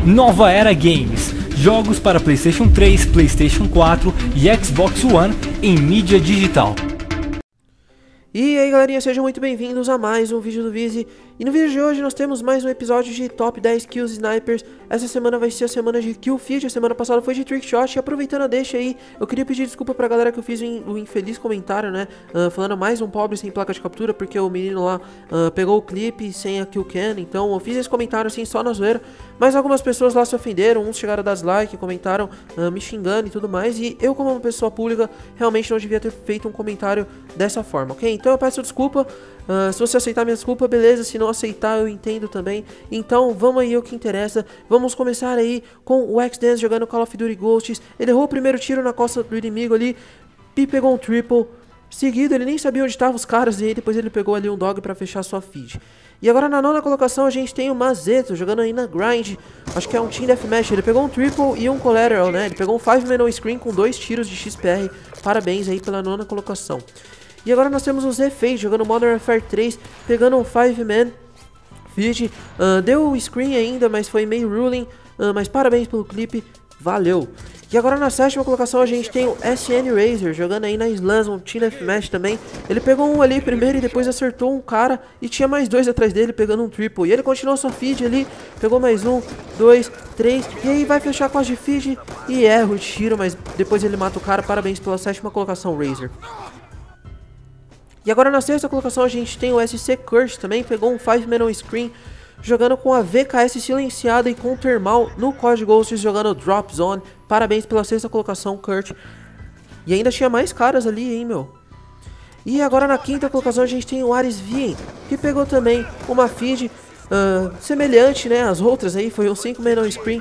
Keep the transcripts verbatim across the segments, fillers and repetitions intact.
Nova Era Games, jogos para PlayStation três, PlayStation quatro e Xbox One em mídia digital. E aí galerinha, sejam muito bem-vindos a mais um vídeo do Vizi. E no vídeo de hoje nós temos mais um episódio de Top dez Kills Snipers. Essa semana vai ser a semana de Kill Feed, a semana passada foi de Trickshot. E aproveitando a deixa aí, eu queria pedir desculpa pra galera que eu fiz o infeliz comentário, né, uh, falando mais um pobre sem placa de captura, porque o menino lá uh, pegou o clipe sem a Kill Cam. Então eu fiz esse comentário assim só na zoeira, mas algumas pessoas lá se ofenderam, uns chegaram a dar dislike, comentaram uh, me xingando e tudo mais. E eu, como uma pessoa pública, realmente não devia ter feito um comentário dessa forma, ok? Então eu peço desculpa. Uh, se você aceitar minha desculpa, beleza. Se não aceitar, eu entendo também. Então vamos aí ao que interessa. Vamos começar aí com o X-Dance jogando Call of Duty Ghosts. Ele errou o primeiro tiro na costa do inimigo ali e pegou um triple. Seguido, ele nem sabia onde estavam os caras, e aí depois ele pegou ali um dog pra fechar sua feed. E agora na nona colocação a gente tem o Mazeto jogando aí na Grind. Acho que é um Team Deathmatch. Ele pegou um triple e um collateral, né? Ele pegou um five man no screen com dois tiros de X P R. Parabéns aí pela nona colocação. E agora nós temos o Z-Fade jogando Modern Warfare três, pegando um five man feed. Uh, deu o screen ainda, mas foi meio ruling. Uh, mas parabéns pelo clipe, valeu. E agora na sétima colocação a gente tem o S N Razor jogando aí na Slams, um Team Deathmatch também. Ele pegou um ali primeiro e depois acertou um cara e tinha mais dois atrás dele pegando um triple. E ele continuou sua feed ali, pegou mais um, dois, três, e aí vai fechar com as de feed e erra o tiro, mas depois ele mata o cara. Parabéns pela sétima colocação, Razor. E agora na sexta colocação a gente tem o S C Curse também, pegou um five man on screen, jogando com a V K S silenciada e com Thermal no C O D Ghosts jogando Drop Zone. Parabéns pela sexta colocação, Kurt. E ainda tinha mais caras ali, hein, meu. E agora na quinta colocação a gente tem o Ares Vien, que pegou também uma feed uh, semelhante, né, às outras aí, foi um cinco man on screen.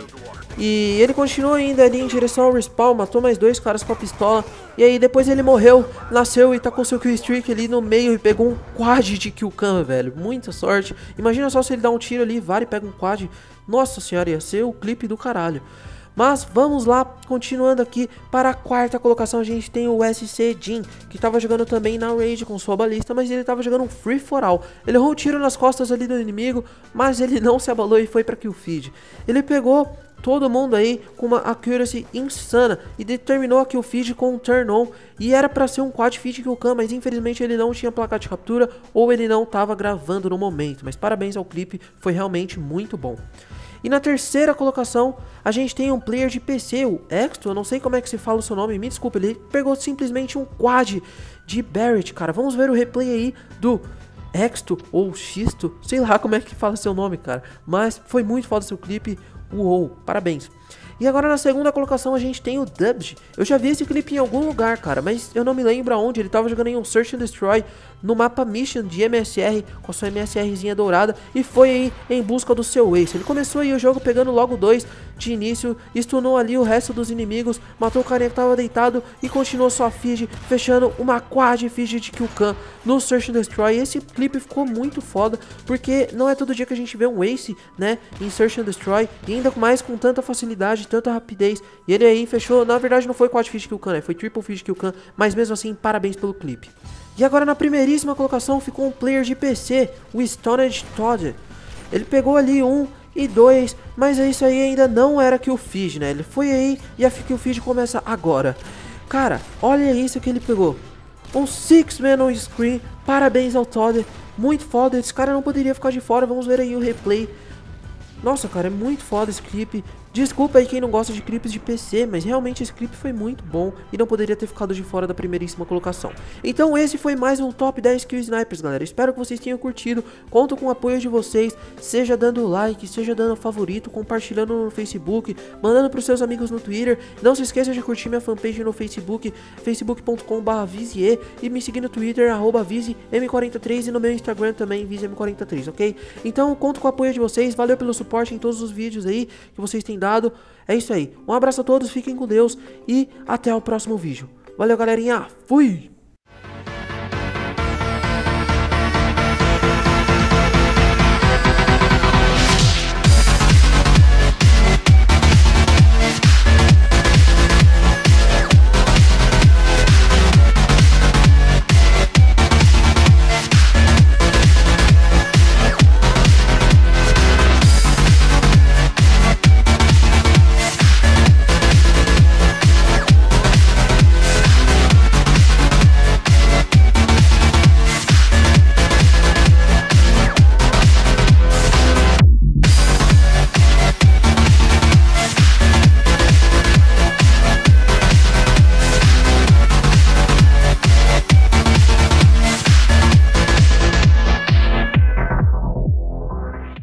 E ele continuou ainda ali em direção ao respawn, matou mais dois caras com a pistola. E aí depois ele morreu, nasceu e tá com seu kill streak ali no meio e pegou um quad de kill cam, velho. Muita sorte. Imagina só se ele dá um tiro ali, vara e pega um quad. Nossa senhora, ia ser o clipe do caralho. Mas vamos lá, continuando aqui para a quarta colocação a gente tem o S C Jin, que estava jogando também na Rage com sua balista, mas ele estava jogando um Free for All. Ele errou um tiro nas costas ali do inimigo, mas ele não se abalou e foi para kill feed. Ele pegou todo mundo aí com uma accuracy insana e determinou a kill feed com um turn on, e era para ser um quad feed kill cam, mas infelizmente ele não tinha placa de captura ou ele não estava gravando no momento. Mas parabéns ao clipe, foi realmente muito bom. E na terceira colocação, a gente tem um player de P C, o Exto, eu não sei como é que se fala o seu nome, me desculpa, ele pegou simplesmente um quad de Barrett, cara. Vamos ver o replay aí do Exto, ou Xisto, sei lá como é que fala seu nome, cara. Mas foi muito foda seu clipe, uou, parabéns. E agora na segunda colocação a gente tem o Dubs. Eu já vi esse clipe em algum lugar, cara, mas eu não me lembro aonde. Ele tava jogando em um Search and Destroy no mapa Mission de M S R, com a sua MSRzinha dourada, e foi aí em busca do seu ace. Ele começou aí o jogo pegando logo dois de início, stunou ali o resto dos inimigos, matou o carinha que tava deitado e continuou sua feed, fechando uma quad feed de kill cam no Search and Destroy. E esse clipe ficou muito foda, porque não é todo dia que a gente vê um ace, né, em Search and Destroy, e ainda mais com tanta facilidade, tanta rapidez. E ele aí fechou, na verdade não foi quad feed kill cam, né, foi triple feed kill cam, mas mesmo assim parabéns pelo clipe. E agora na primeiríssima colocação ficou um player de P C, o Stoned Todd. Ele pegou ali um e dois, mas isso aí ainda não era kill feed, né? Ele foi aí e a kill feed começa agora. Cara, olha isso que ele pegou. Um six man on screen, parabéns ao Todd. Muito foda, esse cara não poderia ficar de fora, vamos ver aí o replay. Nossa, cara, é muito foda esse clipe. Desculpa aí quem não gosta de clipes de P C, mas realmente esse clipe foi muito bom e não poderia ter ficado de fora da primeiríssima colocação. Então esse foi mais um Top dez Kill Snipers, galera. Espero que vocês tenham curtido. Conto com o apoio de vocês, seja dando like, seja dando favorito, compartilhando no Facebook, mandando para os seus amigos no Twitter. Não se esqueça de curtir minha fanpage no Facebook, facebook ponto com barra vizie, e me seguir no Twitter, arroba vize m quarenta e três, e no meu Instagram também, vize m quarenta e três, ok? Então conto com o apoio de vocês, valeu pelo suporte em todos os vídeos aí que vocês têm dado. É isso aí, um abraço a todos, fiquem com Deus e até o próximo vídeo. Valeu galerinha, fui!